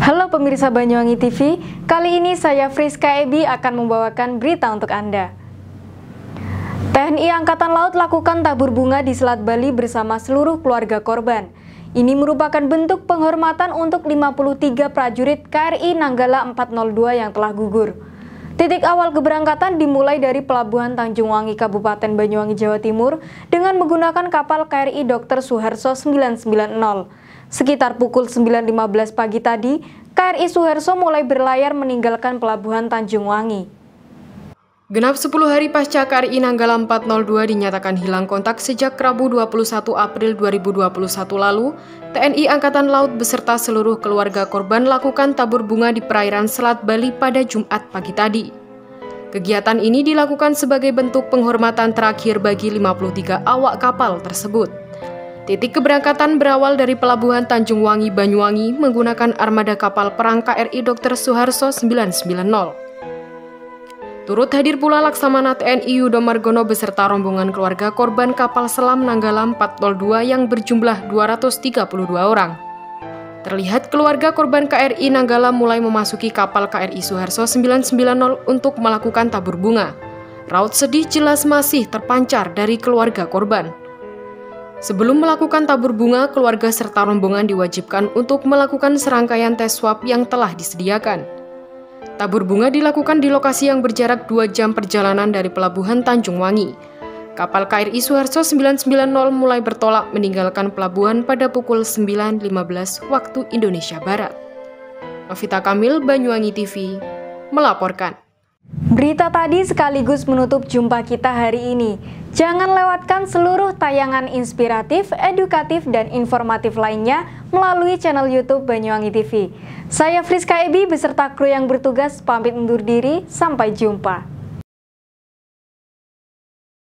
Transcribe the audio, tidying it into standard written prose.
Halo pemirsa Banyuwangi TV, kali ini saya Friska Ebi akan membawakan berita untuk Anda. TNI Angkatan Laut lakukan tabur bunga di Selat Bali bersama seluruh keluarga korban. Ini merupakan bentuk penghormatan untuk 53 prajurit KRI Nanggala 402 yang telah gugur. Titik awal keberangkatan dimulai dari Pelabuhan Tanjung Wangi, Kabupaten Banyuwangi, Jawa Timur dengan menggunakan kapal KRI Dr. Suharso 990. Sekitar pukul 9.15 pagi tadi, KRI Suharso mulai berlayar meninggalkan Pelabuhan Tanjung Wangi. Genap 10 hari pasca KRI Nanggala 402 dinyatakan hilang kontak sejak Rabu 21 April 2021 lalu, TNI Angkatan Laut beserta seluruh keluarga korban lakukan tabur bunga di perairan Selat Bali pada Jumat pagi tadi. Kegiatan ini dilakukan sebagai bentuk penghormatan terakhir bagi 53 awak kapal tersebut. Titik keberangkatan berawal dari Pelabuhan Tanjung Wangi, Banyuwangi menggunakan armada kapal perang KRI Dr. Suharso 990. Turut hadir pula Laksamana TNI Yudo Margono beserta rombongan keluarga korban kapal selam Nanggala 402 yang berjumlah 232 orang. Terlihat keluarga korban KRI Nanggala mulai memasuki kapal KRI Suharso 990 untuk melakukan tabur bunga. Raut sedih jelas masih terpancar dari keluarga korban. Sebelum melakukan tabur bunga, keluarga serta rombongan diwajibkan untuk melakukan serangkaian tes swab yang telah disediakan. Tabur bunga dilakukan di lokasi yang berjarak 2 jam perjalanan dari Pelabuhan Tanjung Wangi. Kapal KRI Suharso 990 mulai bertolak meninggalkan pelabuhan pada pukul 9.15 waktu Indonesia Barat. Novita Kamil, Banyuwangi TV, melaporkan. Berita tadi sekaligus menutup jumpa kita hari ini. Jangan lewatkan seluruh tayangan inspiratif, edukatif, dan informatif lainnya melalui channel YouTube Banyuwangi TV. Saya Friska Ebi beserta kru yang bertugas pamit undur diri, sampai jumpa.